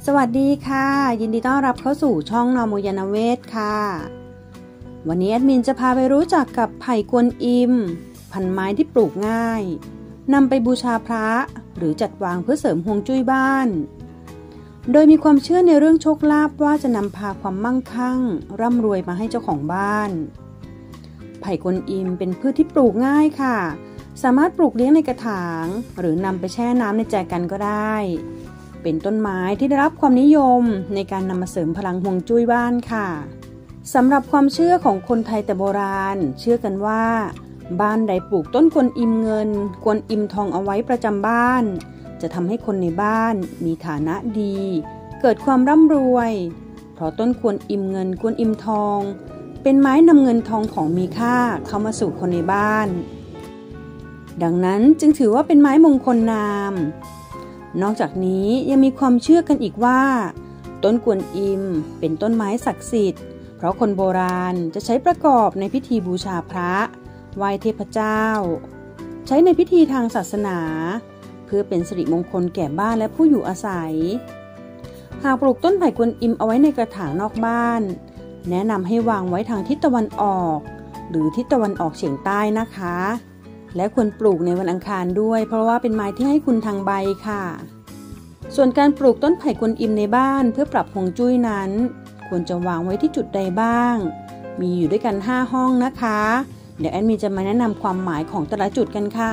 สวัสดีค่ะยินดีต้อนรับเข้าสู่ช่องนอโมยานเวทค่ะวันนี้แอดมินจะพาไปรู้จักกับไผ่กวนอิมพันไม้ที่ปลูกง่ายนำไปบูชาพระหรือจัดวางเพื่อเสริมฮวงจุ้ยบ้านโดยมีความเชื่อในเรื่องโชคลาภว่าจะนำพาความมั่งคั่งร่ำรวยมาให้เจ้าของบ้านไผ่กวนอิมเป็นพืชที่ปลูกง่ายค่ะสามารถปลูกเลี้ยงในกระถางหรือนำไปแช่น้ำในแจกันก็ได้เป็นต้นไม้ที่ได้รับความนิยมในการนำมาเสริมพลังฮวงจุ้ยบ้านค่ะสำหรับความเชื่อของคนไทยแต่โบราณเชื่อกันว่าบ้านใดปลูกต้นกวนอิมเงินกวนอิมทองเอาไว้ประจำบ้านจะทำให้คนในบ้านมีฐานะดีเกิดความร่ำรวยเพราะต้นกวนอิมเงินกวนอิมทองเป็นไม้นำเงินทองของมีค่าเข้ามาสู่คนในบ้านดังนั้นจึงถือว่าเป็นไม้มงคลนามนอกจากนี้ยังมีความเชื่อกันอีกว่าต้นกวนอิมเป็นต้นไม้ศักดิ์สิทธิ์เพราะคนโบราณจะใช้ประกอบในพิธีบูชาพระไหว้เทพเจ้าใช้ในพิธีทางศาสนาเพื่อเป็นสิริมงคลแก่บ้านและผู้อยู่อาศัยหากปลูกต้นไผ่กวนอิมเอาไว้ในกระถางนอกบ้านแนะนำให้วางไว้ทางทิศตะวันออกหรือทิศตะวันออกเฉียงใต้นะคะและควรปลูกในวันอังคารด้วยเพราะว่าเป็นไม้ที่ให้คุณทางใบค่ะส่วนการปลูกต้นไผ่กวนอิมในบ้านเพื่อปรับฮวงจุ้ยนั้นควรจะวางไว้ที่จุดใดบ้างมีอยู่ด้วยกัน5ห้องนะคะเดี๋ยวแอดมินจะมาแนะนำความหมายของแต่ละจุดกันค่ะ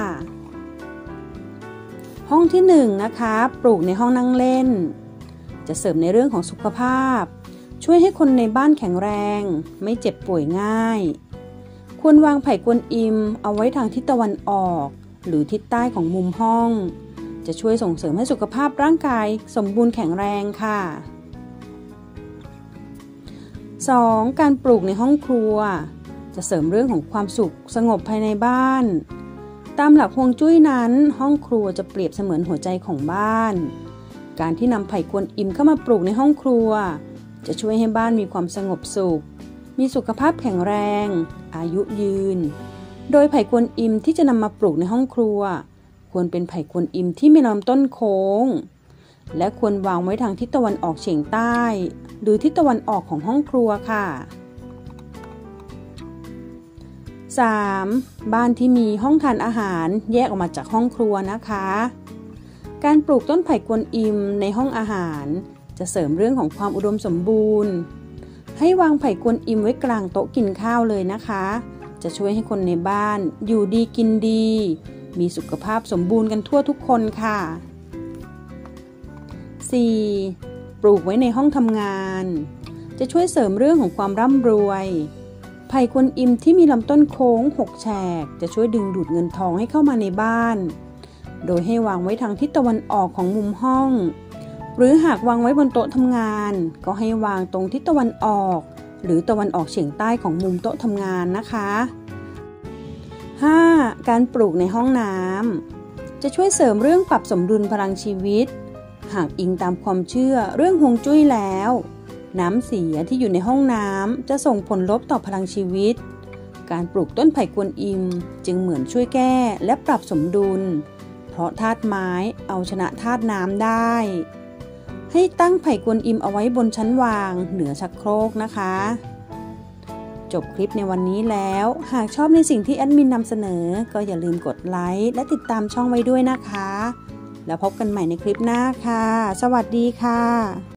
ห้องที่1นะคะปลูกในห้องนั่งเล่นจะเสริมในเรื่องของสุขภาพช่วยให้คนในบ้านแข็งแรงไม่เจ็บป่วยง่ายควรวางไผ่กวนอิมเอาไว้ทางทิศตะวันออกหรือทิศใต้ของมุมห้องจะช่วยส่งเสริมให้สุขภาพร่างกายสมบูรณ์แข็งแรงค่ะ 2. การปลูกในห้องครัวจะเสริมเรื่องของความสุขสงบภายในบ้านตามหลักฮวงจุ้ยนั้นห้องครัวจะเปรียบเสมือนหัวใจของบ้านการที่นำไผ่กวนอิมเข้ามาปลูกในห้องครัวจะช่วยให้บ้านมีความสงบสุขมีสุขภาพแข็งแรงอายุยืนโดยไผ่กวนอิมที่จะนำมาปลูกในห้องครัวควรเป็นไผ่กวนอิมที่มีลำต้นโค้งและควรวางไว้ทางทิศตะวันออกเฉียงใต้หรือทิศตะวันออกของห้องครัวค่ะ 3. บ้านที่มีห้องทานอาหารแยกออกมาจากห้องครัวนะคะการปลูกต้นไผ่กวนอิมในห้องอาหารจะเสริมเรื่องของความอุดมสมบูรณ์ให้วางไผ่กวนอิมไว้กลางโต๊ะกินข้าวเลยนะคะจะช่วยให้คนในบ้านอยู่ดีกินดีมีสุขภาพสมบูรณ์กันทั่วทุกคนค่ะ 4. ปลูกไว้ในห้องทำงานจะช่วยเสริมเรื่องของความร่ำรวยไผ่กวนอิมที่มีลำต้นโค้ง6แฉกจะช่วยดึงดูดเงินทองให้เข้ามาในบ้านโดยให้วางไว้ทางทิศตะวันออกของมุมห้องหรือหากวางไว้บนโต๊ะทำงานก็ให้วางตรงทิศตะวันออกหรือตะวันออกเฉียงใต้ของมุมโต๊ะทำงานนะคะ 5. การปลูกในห้องน้ำจะช่วยเสริมเรื่องปรับสมดุลพลังชีวิตหากอิงตามความเชื่อเรื่องฮวงจุ้ยแล้วน้ำเสียที่อยู่ในห้องน้ำจะส่งผลลบต่อพลังชีวิตการปลูกต้นไผ่กวนอิมจึงเหมือนช่วยแก้และปรับสมดุลเพราะธาตุไม้เอาชนะธาตุน้ำได้ให้ตั้งไผ่กวนอิมเอาไว้บนชั้นวางเหนือชักโครกนะคะจบคลิปในวันนี้แล้วหากชอบในสิ่งที่แอดมินนำเสนอก็อย่าลืมกดไลค์และติดตามช่องไว้ด้วยนะคะแล้วพบกันใหม่ในคลิปหน้าค่ะสวัสดีค่ะ